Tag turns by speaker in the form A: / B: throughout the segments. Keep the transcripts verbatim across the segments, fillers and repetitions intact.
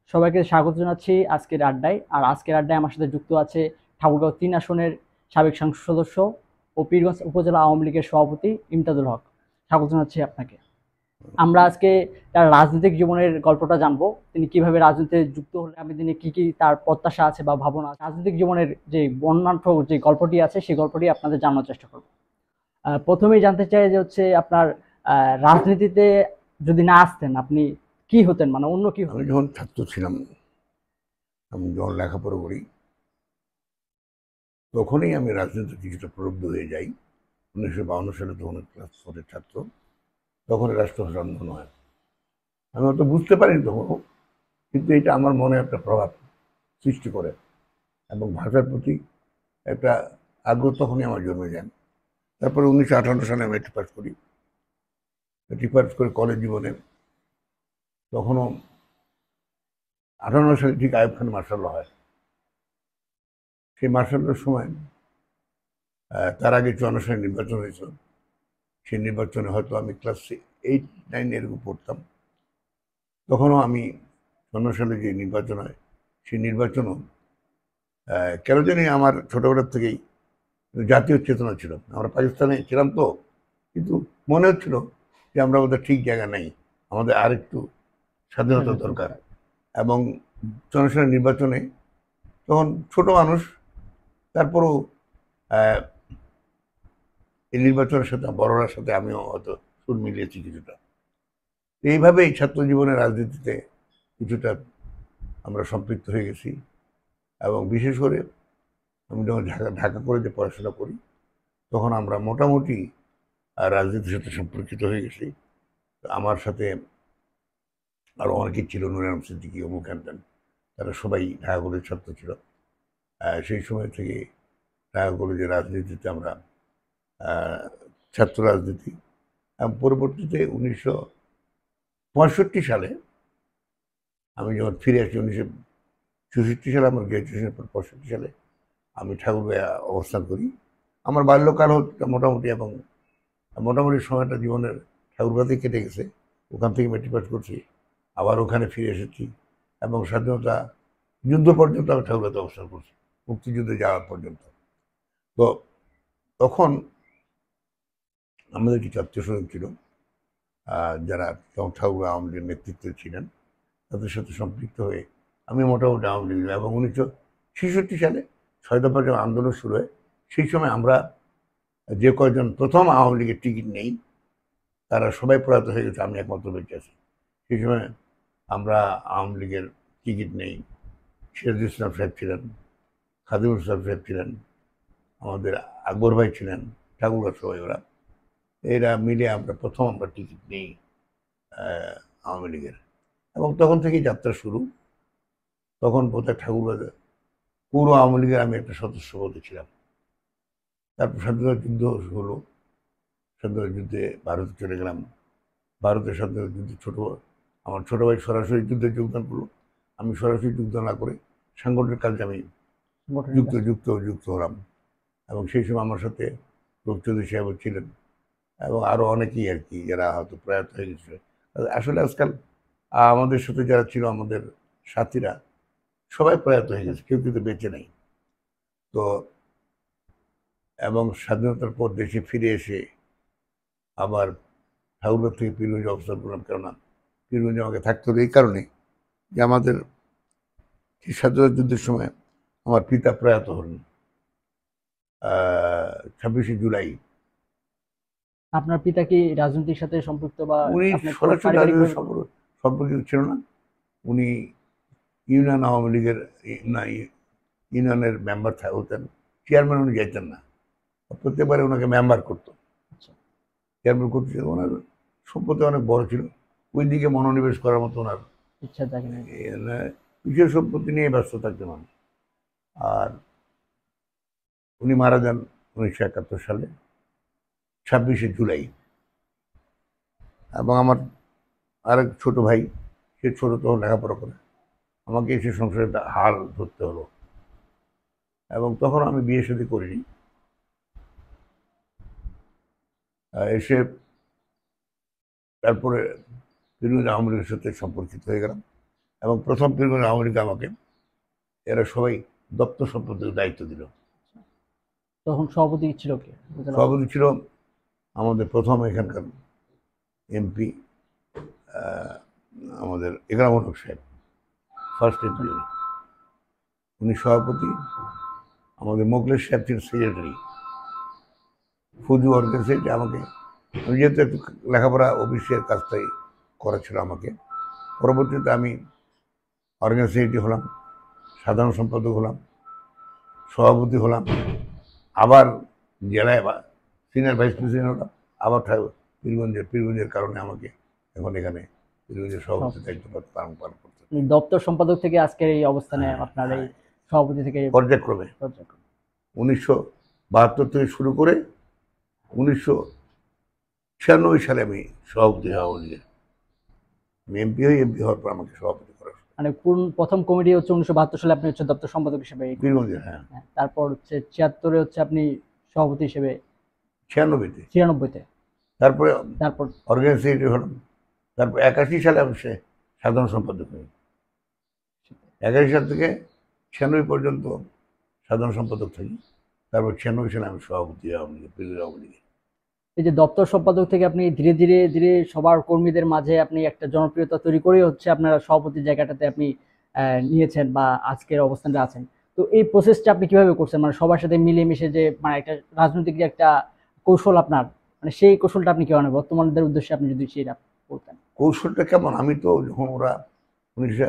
A: সবাইকে স্বাগত জানাচ্ছি আজকের আড্ডায়। আর আজকের আড্ডায় আমার সাথে যুক্ত আছে ঠাকুরগাঁও তিন আসনের সাবেক সংসদ সদস্য ও পীরগঞ্জ উপজেলা আওয়ামী লীগের সভাপতি ইমতাদুল হক। স্বাগত জানাচ্ছি আপনাকে। আমরা আজকে তার রাজনৈতিক জীবনের গল্পটা জানবো। তিনি কিভাবে রাজনীতিতে যুক্ত হলে আগামী দিনে কি কি তার প্রত্যাশা আছে বা ভাবনা আছে। রাজনৈতিক জীবনের যে বর্ণাঢ্য যে গল্পটি আছে সেই গল্পটি আপনাদের জানানোর চেষ্টা করব। আহ, প্রথমেই জানতে চাই যে হচ্ছে আপনার আহ, রাজনীতিতে যদি না আসতেন আপনি কি হতেন, মানে অন্য কি
B: আমি
A: হতেন?
B: যখন ছাত্র ছিলাম, আমি যখন লেখাপড়া করি, তখনই আমি রাজনীতিতে কিছুটা প্রলুব্ধ হয়ে যাই। উনিশশো বাউন্ন সালে তখন ক্লাস ফোরের ছাত্র, তখন রাষ্ট্রভাষা আন্দোলন হয়। আমি অত বুঝতে পারিনি তখনও, কিন্তু এটা আমার মনে একটা প্রভাব সৃষ্টি করে এবং ভাষার প্রতি একটা আগ্রহ তখনই আমার জন্মে যায়। তারপরে উনিশশো আঠান্ন সালে আমি মেট্রিক পাস করি। মেট্রিক পাস করে কলেজ জীবনে তখনও আঠান্ন সালে ঠিক আইয়ুব খান মার্শাল হয়। সেই মার্শালের সময় আহ, তার আগে চুয়ান্ন সালে নির্বাচন হয়েছিল। সেই নির্বাচনে হয়তো আমি ক্লাস এইট নাইন এরকম পড়তাম। তখনও আমি চুয়ান্ন সালে যে নির্বাচন হয়, সেই নির্বাচনও আহ, কেন জানি আমার ছোটবেলার থেকেই জাতীয় চেতনা ছিল। আমরা পাকিস্তানে ছিলাম তো, কিন্তু মনে হচ্ছিল যে আমরা বোধহয় ঠিক জায়গা নেই, আমাদের আরেকটু স্বাধীনতা দরকার। এবং চুয়ান্ন সালের নির্বাচনে তখন ছোট মানুষ, তারপরও আহ, এই নির্বাচনের সাথে বড়রার সাথে আমিও হয়তো সুর মিলিয়েছি কিছুটা। এইভাবেই ছাত্র জীবনের রাজনীতিতে কিছুটা আমরা সম্পৃক্ত হয়ে গেছি। এবং বিশেষ করে আমি যখন ঢাকা ঢাকা কলেজে পড়াশোনা করি, তখন আমরা মোটামুটি রাজনীতির সাথে সম্পর্কিত হয়ে গেছি। আমার সাথে আরও অনেকেই ছিল, নুরাম সিদ্দিকী, অমুক হ্যান, তারা সবাই ঢাকা কলেজের ছাত্র ছিল। সেই সময় থেকে ঢাকা কলেজের রাজনীতিতে আমরা ছাত্র রাজনীতি এবং পরবর্তীতে উনিশশো পঁয়ষট্টি সালে আমি যখন ফিরে আসি, উনিশশো চৌষট্টি সালে আমার গ্র্যাজুয়েশনের পর পঁয়ষট্টি সালে আমি ঠাকুরগাঁয়ে অবস্থান করি। আমার বাল্যকাল হচ্ছে মোটামুটি, এবং মোটামুটি সময়টা জীবনের ঠাকুরগাঁতেই কেটে গেছে। ওখান থেকে মেট্রিক পাস করছি, আবার ওখানে ফিরে এসেছি এবং স্বাধীনতা যুদ্ধ পর্যন্ত আমি ঠাকুরগাঁতে অবস্থান করছি, মুক্তিযুদ্ধে যাওয়ার পর্যন্ত। তো তখন আমাদের কিছু আত্মীয় স্বজন ছিল যারা তখন ঠাকুরগাঁও আওয়ামী লীগের নেতৃত্বে ছিলেন, তাদের সাথে সম্পৃক্ত হয়ে আমি মোটামুটি আওয়ামী লীগ। এবং উনিশশো ছেষট্টি সালে ছয় দফা যখন আন্দোলন শুরু হয়, সেই সময় আমরা যে কয়েকজন প্রথম আওয়ামী লীগের টিকিট নেই, তারা সবাই প্রয়াত হয়ে গেছে, আমি একমাত্র বেঁচে আছি। সেই সময় আমরা আওয়ামী লীগের টিকিট নেই। সিরাজুল ইসলাম সাহেব ছিলেন, খাদিমুল ইসলাম সাহেব ছিলেন, আমাদের আকবর ভাই ছিলেন, ঠাকুরগাঁ সবাই, ওরা এরা মিলে আমরা প্রথম আমরা টিকিট নিই আওয়ামী লীগের। এবং তখন থেকেই যাত্রা শুরু। তখন বোধহয় ঠাকুরগাঁও পুরো আওয়ামী লীগের আমি একটা সদস্য পদে ছিলাম। তারপর স্বাধীনতা যুদ্ধ হলো, স্বাধীনতা যুদ্ধে ভারতে চলে গেলাম। ভারতের স্বাধীনতা যুদ্ধে ছোট আমার ছোট ভাই সরাসরি যুদ্ধে যোগদান করলো, আমি সরাসরি যোগদান না করে সাংগঠনিক কাজে আমি যুক্ত যুক্ত যুক্ত হলাম। এবং সেই সময় আমার সাথে রূপ চৌধুরী সাহেব ছিলেন এবং আরও অনেকেই আর কি, যারা হয়তো প্রয়াত হয়ে গেছে। আসলে আজকাল আমাদের সাথে যারা ছিল, আমাদের সাথীরা সবাই প্রয়াত হয়ে গেছে, কেউ কিন্তু বেঁচে নেই। তো এবং স্বাধীনতার পর দেশে ফিরে এসে আবার ঠাকুরগাঁও থেকে পীরগঞ্জে অবস্থান করলাম। কেননা পীরগঞ্জে আমাকে থাকতে হবে এই কারণে যে আমাদের স্বাধীনতা যুদ্ধের সময় আমার পিতা প্রয়াত হলেন ছাব্বিশে জুলাই।
A: আপনার পিতা কি রাজনীতির সাথে সম্পৃক্ত বা
B: উনি
A: আপনার
B: সরাসরি
A: পারিবারিক
B: রাজনীতির সম্পর্ক সম্পর্কিত ছিল না। উনি ইউনিয়ন আওয়ামী লীগের না ইউনিয়নের মেম্বার হতেন, চেয়ারম্যান উনি যাইতেন না, প্রত্যেকবারে ওনাকে মেম্বার করতো, চেয়ারম্যান করতে। ওনার সম্পত্তি অনেক বড় ছিল, ওই দিকে মনোনিবেশ করার মতো ওনার
A: ইচ্ছা থাকে না।
B: বিশেষ সম্পত্তি নিয়ে ব্যস্ত থাকতে মানুষ। আর উনি মারা যান উনিশশো একাত্তর সালে ছাব্বিশে জুলাই। এবং আমার আরেক ছোট ভাই, সে ছোট তখন লেখাপড়া করে, আমাকে এসে সংসারে হাল ধরতে হলো। এবং তখন আমি বিয়ে শাদী করিনি। এসে তারপরে পীরগঞ্জ আওয়ামী লীগের সাথে সম্পর্কিত হয়ে গেলাম এবং প্রথম পীরগঞ্জ আওয়ামী লীগ আমাকে এরা সবাই দপ্তর সম্পাদকের দায়িত্ব দিল।
A: তখন সভাপতি ছিল কে?
B: সভাপতি ছিল আমাদের প্রথম এখানকার এমপি আমাদের একরাম হক সাহেব, ফার্স্ট এমপি। উনি সভাপতি, আমাদের মোগলেশ সাহেব ছিল সেক্রেটারি। ফুজু অর্গানাইজেশন আমাকে, আমি যেহেতু একটু লেখাপড়া অফিসের কাজটাই করা ছিল আমাকে, পরবর্তীতে আমি অর্গানাইজ সেক্রেটারি হলাম, সাধারণ সম্পাদক হলাম, সভাপতি হলাম, আবার জেলায় সিনিয়র ভাইস প্রেসিডেন্ট হলাম, আবার পীরগঞ্জের পীরগঞ্জের কারণে আমাকে এখন এখানে পীরগঞ্জের সভাপতি দায়িত্ব পালন পালন করতে।
A: দপ্তর সম্পাদক থেকে আজকের এই অবস্থানে আপনার এই সভাপতি থেকে
B: পর্যায়ক্রমে উনিশশো বাহাত্তর থেকে শুরু করে উনিশশো ছিয়ানব্বই সালে আমি সভাপতি হওয়া লীগের এমপি হই। এমপি হওয়ার পর আমাকে সভাপতি করা,
A: মানে কোন প্রথম কমিটি হচ্ছে উনিশশো বাহাত্তর সালে আপনি হচ্ছে দপ্তর সম্পাদক হিসেবে
B: পীরগঞ্জের। হ্যাঁ,
A: তারপর হচ্ছে ছিয়াত্তরে হচ্ছে আপনি সভাপতি হিসেবে,
B: ছিয়ানব্বইতে
A: ছিয়ানব্বইতে
B: তারপরে
A: তারপর
B: অর্গানাইজ সেক্রেটারি হলাম। তারপর একাশি সালে আমি সে সাধারণ সম্পাদক হই। একাশি সাল থেকে ছিয়ানব্বই পর্যন্ত সাধারণ সম্পাদক থাকি। তারপর ছিয়ানব্বই সালে আমি সভাপতি আওয়ামী লীগ পীরগঞ্জ আওয়ামী লীগে।
A: এই যে দপ্তর সম্পাদক থেকে আপনি ধীরে ধীরে ধীরে সবার কর্মীদের মাঝে আপনি একটা জনপ্রিয়তা তৈরি করে হচ্ছে আপনারা সভাপতির জায়গাটাতে আপনি নিয়েছেন বা আজকের অবস্থানটা আছেন। তো এই প্রসেসটা আপনি কিভাবে করছেন, মানে সবার সাথে মিলেমিশে যে মানে একটা রাজনৈতিক যে একটা কৌশল আপনার, মানে সেই কৌশলটা আপনি কেমন বর্তমানদের উদ্দেশ্যে আপনি যদি সেটা বলতেন?
B: কৌশলটা কেমন? আমি তো যখন ওরা উনিশশো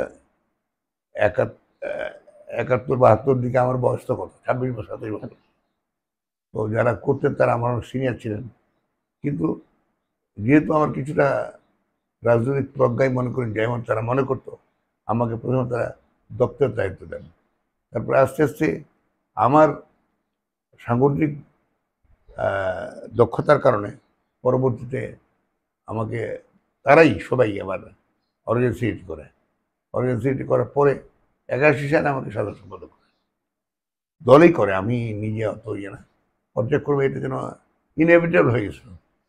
B: একাত্তর বাহাত্তর দিকে আমার বয়স তো কত, ছাব্বিশ বছর সাতাশ বছর। তো যারা করতেন তারা আমার সিনিয়র ছিলেন, কিন্তু যেহেতু আমার কিছুটা রাজনৈতিক প্রজ্ঞায় মনে করেন যেমন তারা মনে করতো, আমাকে প্রথমে তারা দপ্তরের দায়িত্ব দেন। তারপরে আস্তে আস্তে আমার সাংগঠনিক দক্ষতার কারণে পরবর্তীতে আমাকে তারাই সবাই আবার অর্গানাইজ সেক্রেটারি করে। অর্গানাইজ সেক্রেটারি করার পরে একাশি সালে আমাকে সাধারণ সম্পাদক করে, দলই করে, আমি নিজে অত ইয়ে না। পর্যায়ক্রমে এটা যেন ইনএভিটেবল হয়ে গেছিল।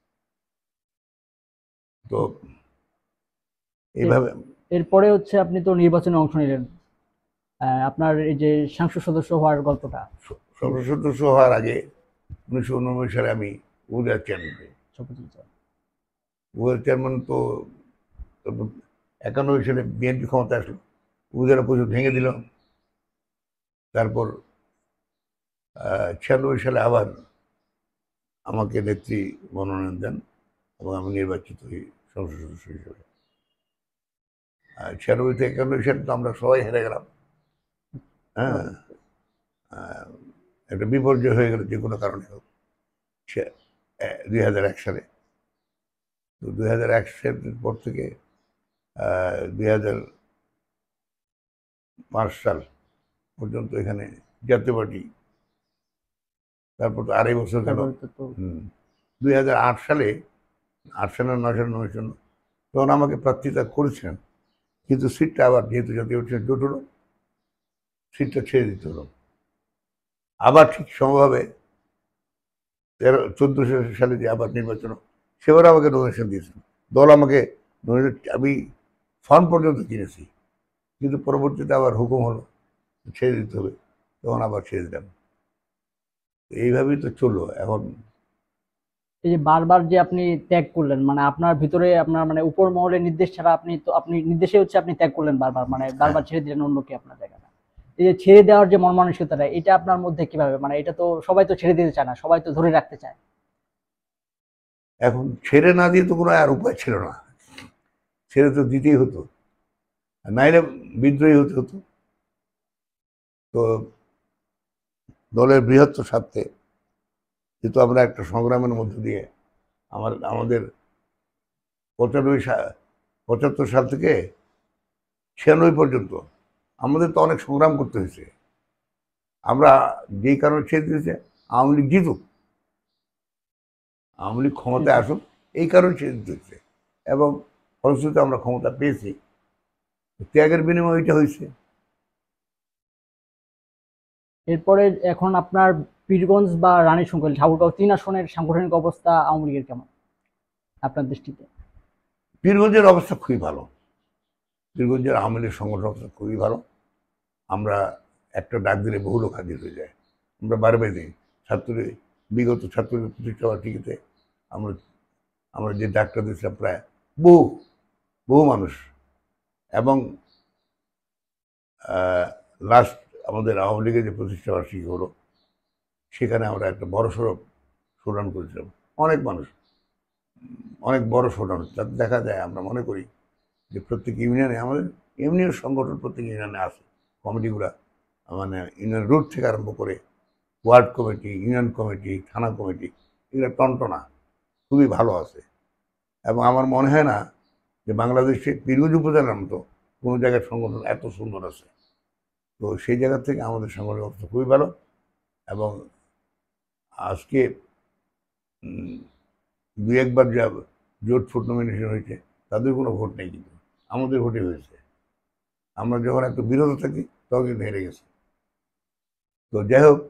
B: তো এইভাবে
A: এরপরে হচ্ছে আপনি তো নির্বাচনে অংশ নিলেন, আপনার এই যে সংসদ সদস্য হওয়ার গল্পটা।
B: সংসদ সদস্য হওয়ার আগে উনিশশো উননব্বই সালে আমি উপজেলা চেয়ারম্যান হই। উপজেলা চেয়ারম্যান তো একানব্বই সালে বিএনপি ক্ষমতা আসলো, উপজেলা পরিষদ ভেঙে দিল। তারপর ছিয়ানব্বই সালে আবার আমাকে নেত্রী মনোনয়ন দেন এবং আমি নির্বাচিত হই সংসদ সদস্য হিসেবে। ছিয়ানব্বই থেকে একানব্বই সালে তো আমরা সবাই হেরে গেলাম। হ্যাঁ, একটা বিপর্যয় হয়ে গেল যে কোনো কারণে হোক দুই হাজার এক সালে। তো দুই হাজার এক সালের পর থেকে দুই হাজার পাঁচ সাল পর্যন্ত এখানে জাতীয় পার্টি, তারপর তো আড়াই বছর গেল। হম দুই হাজার আট সালে আট সালে নয় সালে নয় সাল তখন আমাকে প্রার্থিতা করেছিলেন, কিন্তু সিটটা আবার যেহেতু জাতীয় পার্টি জোট হলো, সিটটা ছেড়ে দিতে হলো। আবার ঠিক সমভাবে তেরো চোদ্দ সালে যে আবার নির্বাচন, সেবারও আমাকে নমিনেশন দিয়েছিল দল। আমাকে আমি ফর্ম পর্যন্ত কিনেছি, কিন্তু পরবর্তীতে আবার হুকুম হলো ছেড়ে দিতে হবে, তখন আবার ছেড়ে দিলাম। এইভাবেই তো চললো। এখন
A: এই যে বারবার যে আপনি ত্যাগ করলেন, মানে আপনার ভিতরে আপনার মানে উপর মহলের নির্দেশ ছাড়া আপনি তো আপনি নির্দেশে হচ্ছে আপনি ত্যাগ করলেন বারবার, মানে বারবার ছেড়ে দিলেন অন্যকে আপনার জায়গাটা। এই যে ছেড়ে দেওয়ার যে মন মানসিকতাটা, এটা আপনার মধ্যে কিভাবে, মানে এটা তো সবাই তো ছেড়ে দিতে চায় না, সবাই তো ধরে রাখতে চায়।
B: এখন ছেড়ে না দিয়ে তো কোনো আর উপায় ছিল না, ছেড়ে তো দিতেই হতো, নাইলে বিদ্রোহী হতে হতো। তো দলের বৃহত্তর স্বার্থে যেহেতু আমরা একটা সংগ্রামের মধ্য দিয়ে আমার আমাদের পঁচানব্বই সাল পঁচাত্তর সাল থেকে ছিয়ানব্বই পর্যন্ত আমাদের তো অনেক সংগ্রাম করতে হয়েছে। আমরা যেই কারণে ছেড়ে দিয়েছে আওয়ামী লীগ জিতুক, আওয়ামী লীগ ক্ষমতায় আসুক, এই কারণে ছেড়ে দিতে হয়েছে, এবং ফলশ্রুতিতে আমরা ক্ষমতা পেয়েছি। ত্যাগের বিনিময়ে এটা হয়েছে।
A: এরপরে এখন আপনার পীরগঞ্জ বা রানীশঙ্কর ঠাকুরগাঁও তিন আসনের সাংগঠনিক অবস্থা আওয়ামী লীগের কেমন আপনার দৃষ্টিতে?
B: পীরগঞ্জের অবস্থা খুবই ভালো। পীরগঞ্জের আওয়ামী লীগ সংগঠন খুবই ভালো। আমরা একটা ডাক দিলে বহু লোক হাজির হয়ে যায়। আমরা বারবার দিই ছাত্রলীগ, বিগত ছাত্রলীগ প্রতিষ্ঠা বার্ষিকীতে আমরা আমরা যে ডাকটা দিয়েছিলাম প্রায় বহু বহু মানুষ, এবং লাস্ট আমাদের আওয়ামী লীগের যে প্রতিষ্ঠা বার্ষিকী হলো সেখানে আমরা একটা বড় সড়ো শোডাউন করেছিলাম। অনেক মানুষ, অনেক বড় শোডাউন। তাতে দেখা যায়, আমরা মনে করি যে প্রত্যেক ইউনিয়নে আমাদের এমনিও সংগঠন প্রত্যেক ইউনিয়নে আছে, কমিটিগুলা মানে ইউনিয়ন রোড থেকে আরম্ভ করে ওয়ার্ড কমিটি, ইউনিয়ন কমিটি, থানা কমিটি, এগুলো টনটনা খুবই ভালো আছে। এবং আমার মনে হয় না যে বাংলাদেশে পীরগঞ্জ উপজেলার মতো কোনো জায়গায় সংগঠন এত সুন্দর আছে। তো সেই জায়গা থেকে আমাদের সংগঠন অবস্থা খুবই ভালো। এবং আজকে দু একবার যা জোট ফুট নমিনেশন হয়েছে তাদের কোনো ভোট নেই, কিন্তু আমাদের ভোটে হয়েছে। আমরা যখন একটু বিরত থাকি তখন কিন্তু হেরে গেছি। তো যাই হোক,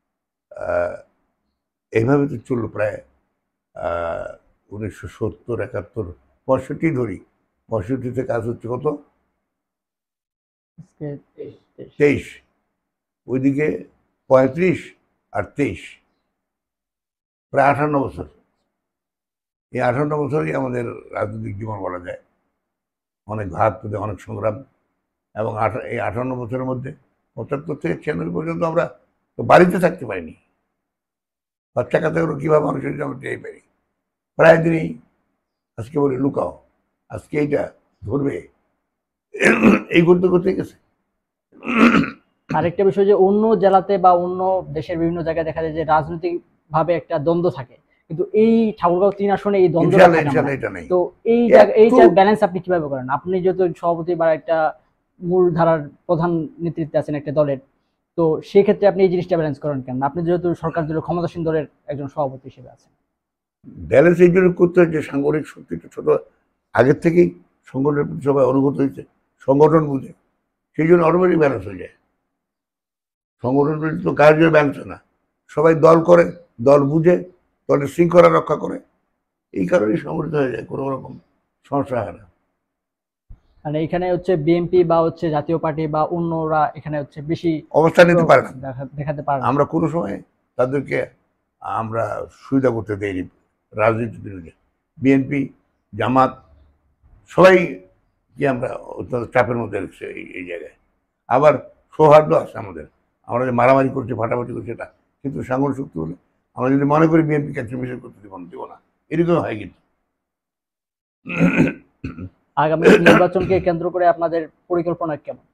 B: এইভাবে তো চললো প্রায় উনিশশো সত্তর একাত্তর পঁয়ষট্টি ধরি, পঁয়ষট্টিতে কাজ হচ্ছে কত তেইশ, ওইদিকে পঁয়ত্রিশ আর তেইশ, প্রায় আঠান্ন বছর। এই আঠান্ন বছরই আমাদের রাজনৈতিক জীবন বলা যায়, অনেক ঘাত পেতে, অনেক সংগ্রাম। এবং এই আঠান্ন বছরের মধ্যে পঁচাত্তর থেকে ছিয়ানব্বই পর্যন্ত আমরা তো বাড়িতে থাকতে পারিনি। বাচ্চা কাচ্চাগুলো কীভাবে মানুষের জন্য টের পারি, প্রায় দিনই আজকে বলি লুকাও, আজকে এইটা ধরবে, এই করতে করতে গেছে।
A: আরেকটা বিষয় যে অন্য জেলাতে বা অন্য দেশের বিভিন্ন জায়গায় দেখা যায় যে রাজনৈতিক ভাবে একটা দ্বন্দ্ব থাকে, কিন্তু এই ঠাকুরগাঁও তিন আসনে এই দ্বন্দ্ব নেই। তো এই এইটার ব্যালেন্স আপনি কিভাবে করেন? আপনি যেহেতু সভাপতি বা একটা মূল ধারার প্রধান নেতৃত্বে আছেন একটা দলের, তো সেই ক্ষেত্রে আপনি এই জিনিসটা ব্যালেন্স করেন কেন? আপনি যেহেতু সরকার দলের ক্ষমতাসীন দলের একজন সভাপতি হিসেবে আছেন।
B: ব্যালেন্স এই জন্য করতে হয় যে সাংগঠনিক শক্তিটা ছোট আগের থেকেই সংগঠনের প্রতি সবাই অনুগত হয়েছে, সংগঠন বুঝে, সেই জন্য অটোমেটিক ব্যালেন্স হয়ে যায়। সংগঠন তো কাজের ব্যালেন্স না, সবাই দল করে, দল বুঝে, দলের শৃঙ্খলা রক্ষা করে, এই কারণেই সংগঠিত হয়ে যায়, কোনো রকম সমস্যা হয় না।
A: মানে এখানে হচ্ছে বিএনপি বা হচ্ছে জাতীয় পার্টি বা অন্যরা এখানে হচ্ছে বেশি
B: অবস্থান নিতে পারে না,
A: দেখাতে পারে না।
B: আমরা কোনো সময় তাদেরকে আমরা সুবিধা করতে দেইনি রাজনীতির বিরুদ্ধে। বিএনপি, জামাত সবাই কি আমরা অত্যন্ত চাপের মধ্যে রেখেছে এই জায়গায়। আবার সৌহার্দ্য আছে আমাদের, আমরা যে মারামারি করছি, ফাটাফাটি করছি এটা, কিন্তু সাংগঠনিক শক্তি হলে আমরা যদি মনে করি বিএনপি কাছে মিশন করতে দিব না, দিব না, এরকম হয়। কিন্তু
A: আগামী নির্বাচনকে কেন্দ্র করে আপনাদের পরিকল্পনা কেমন?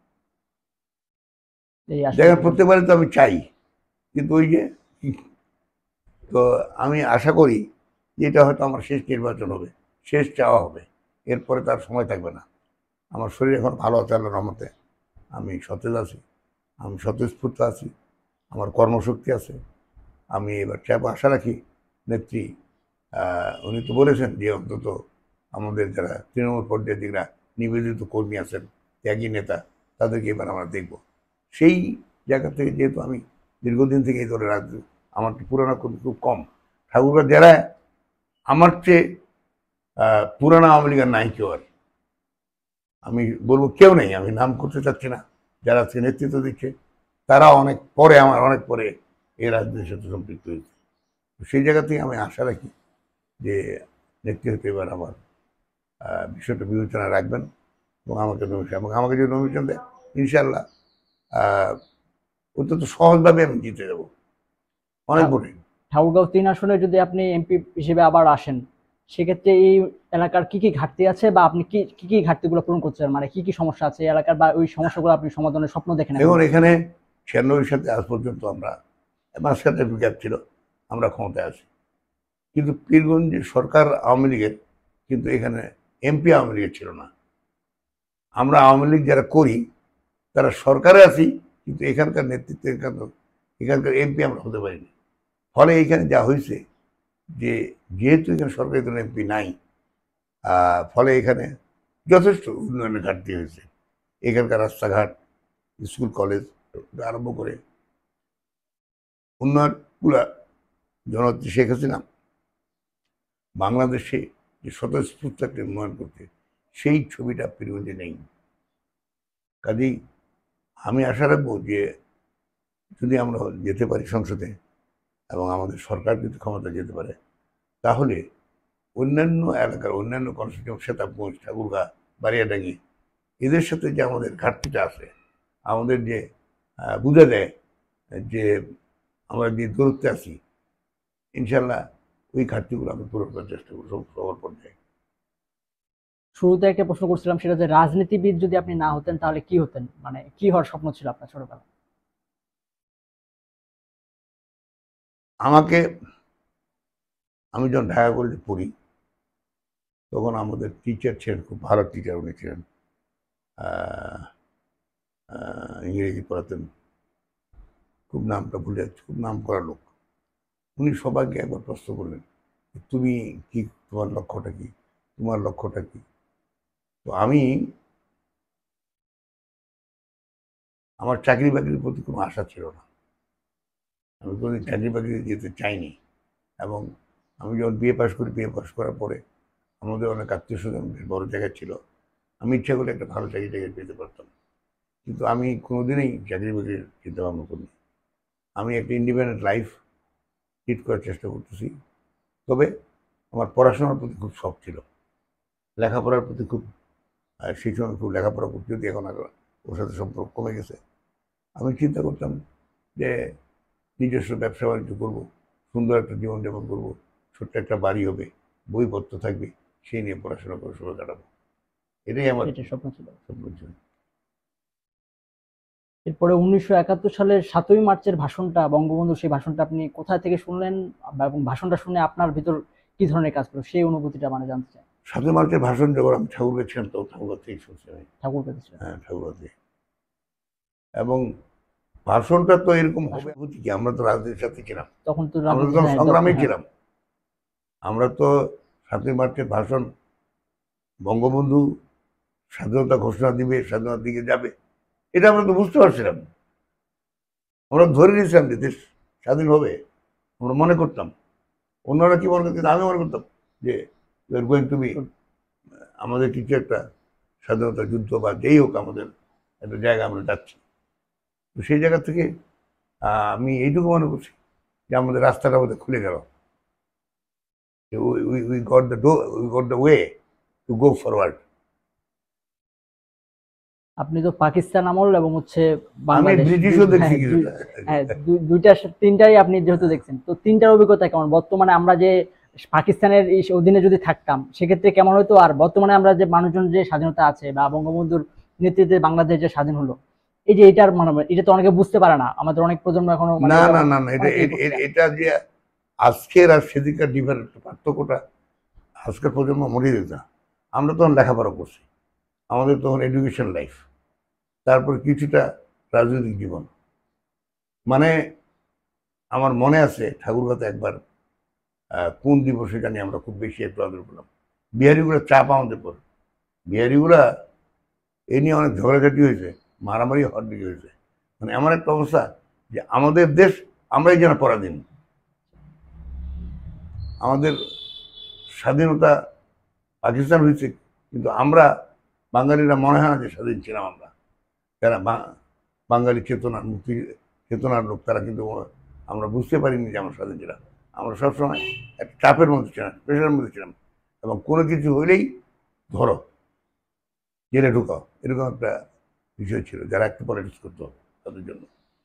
B: দেখেন, প্রত্যেকবারে তো আমি চাই, কিন্তু ওই যে, তো আমি আশা করি যে এটা হয়তো আমার শেষ নির্বাচন হবে, শেষ চাওয়া হবে, এরপরে তার সময় থাকবে না। আমার শরীর এখন ভালো আছে আল্লাহর রহমতে, আমি সতেজ আছি, আমি স্বতঃস্ফূর্ত আছি, আমার কর্মশক্তি আছে। আমি এবার চাপ আশা রাখি নেত্রী, উনি তো বলেছেন যে অন্তত আমাদের যারা তৃণমূল পর্যায়ে যারা নিবেদিত কর্মী আছেন, ত্যাগী নেতা, তাদেরকে এবার আমরা দেখব। সেই জায়গা থেকে যেহেতু আমি দীর্ঘদিন থেকে এই দলে রাখবো, আমার পুরানো কর্মী খুব কম। ঠাকুরগাঁও জেলায় আমার চেয়ে পুরানো আওয়ামী লীগের নাই কেউ, আর আমি বলবো কেউ নেই। আমি নাম করতে চাচ্ছি না, যারা আজকে নেতৃত্ব দিচ্ছে তারা অনেক পরে, আমার অনেক পরে এই রাজনীতির সাথে সম্পৃক্ত হয়েছে। সেই জায়গা থেকে আমি আশা রাখি যে নেতৃত্ব এবার আমার বিষয়টা বিবেচনা রাখবেন এবং আমাকে নমিশন, এবং আমাকে যদি নমিশন দেয় ইনশাল্লাহ অত্যন্ত সহজভাবে আমি জিতে যাবো, অনেক ভোটে।
A: ঠাকুরগাঁও তিন আসনে যদি আপনি এমপি হিসেবে আবার আসেন, সেক্ষেত্রে এই এলাকার কি কি ঘাটতি আছে বা আপনি কি কি কি ঘাটতিগুলো পূরণ করতে চান, মানে কি কি সমস্যা আছে এই এলাকার, বা ওই সমস্যাগুলো আপনি সমাধানের স্বপ্ন দেখেন?
B: দেখুন, এখানে ছিয়ানব্বইয়ের সাথে আজ পর্যন্ত আমরা, মাঝখানে একটু গ্যাপ ছিল, আমরা ক্ষমতায় আছি, কিন্তু পীরগঞ্জ সরকার আওয়ামী লীগের, কিন্তু এখানে এমপি আওয়ামী লীগের ছিল না। আমরা আওয়ামী লীগ যারা করি তারা সরকারে আছি, কিন্তু এখানকার নেতৃত্ব, এখানকার এখানকার এমপি আমরা হতে পারিনি। ফলে এইখানে যা হয়েছে যে যেহেতু এখানে সরকারি দলের এমপি নাই, ফলে এখানে যথেষ্ট উন্নয়নের ঘাটতি হয়েছে। এখানকার রাস্তাঘাট, স্কুল কলেজ আরম্ভ করে উন্নয়নগুলা জননেত্রী শেখ হাসিনা বাংলাদেশে যে স্বতঃস্ফূর্ত একটা উন্নয়ন করতে, সেই ছবিটা পীরগঞ্জে নেই। কাজেই আমি আশা রাখবো যে যদি আমরা যেতে পারি সংসদে এবং আমাদের সরকার যদি ক্ষমতা যেতে পারে, তাহলে অন্যান্য এলাকার অন্যান্য কনস্টিটিউশন সেতাবগঞ্জ, ঠাকুরগাঁ, বারিয়াডাঙ্গি এদের সাথে যে আমাদের ঘাটতিটা আছে, আমাদের যে বোঝা দেয় যে আমরা যে দূরত্বে আছি, ইনশাল্লাহ ওই ঘাটতিগুলো আমি পূরণ করার চেষ্টা করবো সবার পর্যায়ে।
A: শুরুতে একটা প্রশ্ন করছিলাম, সেটা যে রাজনীতিবিদ যদি আপনি না হতেন তাহলে কি হতেন, মানে কি হওয়ার স্বপ্ন ছিল আপনার ছোটবেলা?
B: আমাকে আমি যখন ঢাকা কলেজে পড়ি তখন আমাদের টিচার ছিলেন, খুব ভালো টিচার উনি ছিলেন, ইংরেজি পড়াতেন, খুব নামটা ভুলে যাচ্ছে, খুব নাম করা লোক। উনি সবাইকে একবার প্রশ্ন করলেন, তুমি কি, তোমার লক্ষ্যটা কি, তোমার লক্ষ্যটা কি? তো আমি, আমার চাকরি বাকরির প্রতি কোনো আশা ছিল না, আমি কোনোদিন চাকরি বাকরি যেতে চাইনি। এবং আমি যখন বিএ পাস করি, বিএ পাস করার পরে আমাদের অনেক আত্মীয় স্বজন বড় জায়গায় ছিল, আমি ইচ্ছা করলে একটা ভালো চাকরি জায়গায় পেতে পারতাম, কিন্তু আমি কোনোদিনই চাকরি বাকরির চিন্তা ভাবনা করিনি। আমি একটা ইন্ডিপেন্ডেন্ট লাইফ লিড করার চেষ্টা করতেছি। তবে আমার পড়াশোনার প্রতি খুব শখ ছিল, লেখাপড়ার প্রতি খুব, সেই সময় খুব লেখাপড়া করতে, যদি এখন আর ওর সাথে সম্পর্ক কমে গেছে। আমি চিন্তা করতাম যে নিজস্ব ব্যবসা বাণিজ্য করবো, সুন্দর একটা জীবনযাপন করবো, ছোট্ট একটা বাড়ি হবে, বইপত্র থাকবে, সেই নিয়ে পড়াশোনা করে সময় কাটাবো। এটাই আমার
A: স্বপ্ন ছিল।
B: স্বপ্ন ছিল।
A: এরপরে উনিশশো একাত্তর সালের সাতই মার্চের ভাষণটা, বঙ্গবন্ধু সেই ভাষণটা আপনি কোথা থেকে শুনলেন, এবং ভাষণটা শুনে আপনার ভিতর কি ধরনের কাজ করলো, সেই অনুভূতিটা মানে জানতে চাই।
B: সাতই মার্চের ভাষণ যখন আমি ঠাকুরগাঁ ছিলাম, তখন ঠাকুরগাঁ থেকেই শুনছি আমি।
A: ঠাকুর পেয়েছিলেন?
B: হ্যাঁ, ঠাকুরগাঁ থেকে। এবং ভাষণটা তো এরকম হবে কি, আমরা তো রাজনীতির সাথে ছিলাম,
A: তখন তো
B: আমরা তো সংগ্রামে ছিলাম। আমরা তো সাতই মার্চের ভাষণ, বঙ্গবন্ধু স্বাধীনতা ঘোষণা দিবে, স্বাধীনতার দিকে যাবে, এটা আমরা তো বুঝতে পারছিলাম। আমরা ধরে নিয়েছিলাম যে দেশ স্বাধীন হবে, আমরা মনে করতাম। অন্যরা কি মনে করতেন, আমি মনে করতাম যে you are going to be, আমাদের কিছু একটা স্বাধীনতা যুদ্ধ বা যেই হোক, আমাদের একটা জায়গা আমরা যাচ্ছি। তো সেই জায়গা থেকে আমি এইটুকু মনে করছি যে আমাদের রাস্তাটা আমাদের খুলে গেল, we got the door we got the way to go forward.
A: আপনি তো পাকিস্তান আমল এবং হচ্ছে
B: আমি ব্রিটিশও দেখছি কিছুটা,
A: হ্যাঁ দুইটা তিনটাই আপনি যেহেতু দেখছেন, তো তিনটার অভিজ্ঞতা কেমন? বর্তমানে আমরা যে পাকিস্তানের অধীনে যদি থাকতাম সেক্ষেত্রে কেমন হতো, আর বর্তমানে আমরা যে মানুষজন যে স্বাধীনতা আছে বা বঙ্গবন্ধুর নেতৃত্বে বাংলাদেশ যে স্বাধীন হলো, এই যে এটার মানে এটা তো অনেকে বুঝতে পারে না, আমাদের অনেক প্রজন্ম এখনো
B: না না না না এটা এটা যে আজকের আর সেদিককার ডিফারেন্ট পার্থক্যটা, আজকের প্রজন্ম মরে যেত না। আমরা তখন লেখাপড়া করছি, আমাদের তখন এডুকেশন লাইফ, তারপর কিছুটা রাজনৈতিক জীবন। মানে আমার মনে আছে ঠাকুরগাঁতে একবার কোন দিবসে জানি আমরা খুব বেশি একটু আদর করলাম, বিহারিগুলা চাপ আমাদের পর, বিহারিগুলা এ নিয়ে অনেক ঝগড়াঝাটি হয়েছে, মারামারি হওয়ার দিকে হয়েছে। মানে এমন একটা অবস্থা যে আমাদের দেশ আমরাই যেন পরাধীন। আমাদের স্বাধীনতা পাকিস্তান হয়েছে, কিন্তু আমরা বাঙালিরা মনে হয় না যে স্বাধীন ছিলাম আমরা, যারা বাঙালি চেতনার মুক্তি চেতনার লোক, তারা কিন্তু আমরা বুঝতে পারিনি যে আমরা স্বাধীন ছিলাম। আমরা সবসময় একটা চাপের মধ্যে ছিলাম, প্রেশারের মধ্যে ছিলাম, এবং কোনো কিছু হইলেই ধরো জেলে ঢুকাও, এরকম একটা বিষয় ছিল যারা একটু পলিটিক্স করতো তাদের জন্য।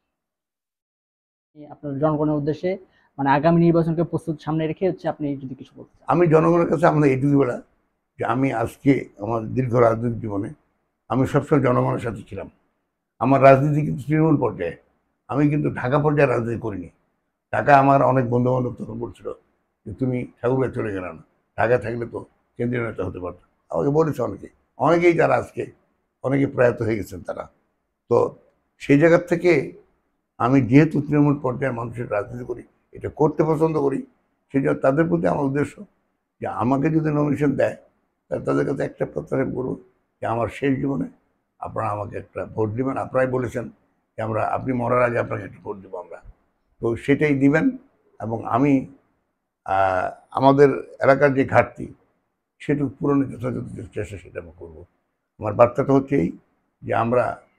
A: আপনার জনগণের উদ্দেশ্যে মানে আগামী নির্বাচনকে প্রস্তুত সামনে রেখে হচ্ছে আপনি যদি কিছু বলতে চান।
B: আমি জনগণের কাছে আমাদের এইটুকু বলা যে আমি আজকে আমার দীর্ঘ রাজনৈতিক জীবনে আমি সবসময় জনগণের সাথে ছিলাম। আমার রাজনীতি কিন্তু তৃণমূল পর্যায়ে, আমি কিন্তু ঢাকা পর্যায়ে রাজনীতি করিনি। ঢাকা আমার অনেক বন্ধু বান্ধব তখন বলছিল যে তুমি ঠাকুরগাঁ চলে গেলে না, ঢাকা থাকলে তো কেন্দ্রীয় নেতা হতে পারতো। আমাকে বলেছে অনেকে, অনেকেই যারা আজকে অনেকে প্রয়াত হয়ে গেছেন তারা। তো সেই জায়গার থেকে আমি যেহেতু তৃণমূল পর্যায়ের মানুষের রাজনীতি করি, এটা করতে পছন্দ করি, সেই জন্য তাদের প্রতি আমার উদ্দেশ্য যে আমাকে যদি নমিনেশন দেয়, তাহলে তাদের কাছে একটা প্রত্যাশা করবো যে আমার শেষ জীবনে আপনারা আমাকে একটা ভোট দেবেন। আপনারাই বলেছেন যে আমরা, আপনি মরার আগে আপনাকে একটা ভোট দেবো আমরা, তো সেটাই দিবেন। এবং আমি আমাদের এলাকার যে ঘাটতি সেটুকু পূরণের যথাযথ চেষ্টা সেটা আমি করবো। আমার বার্তাটা হচ্ছে এই যে আমরা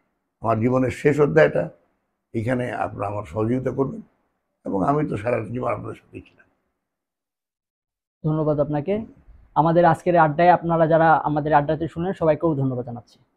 B: আমার জীবনের শেষ অধ্যায়টা এখানে আপনারা আমার সহযোগিতা করবেন, এবং আমি তো সারা জীবন আপনাদের সাথেই ছিলাম।
A: ধন্যবাদ আপনাকে। আমাদের আজকের আড্ডায় আপনারা যারা আমাদের আড্ডাতে শুনলেন সবাইকেও ধন্যবাদ জানাচ্ছি।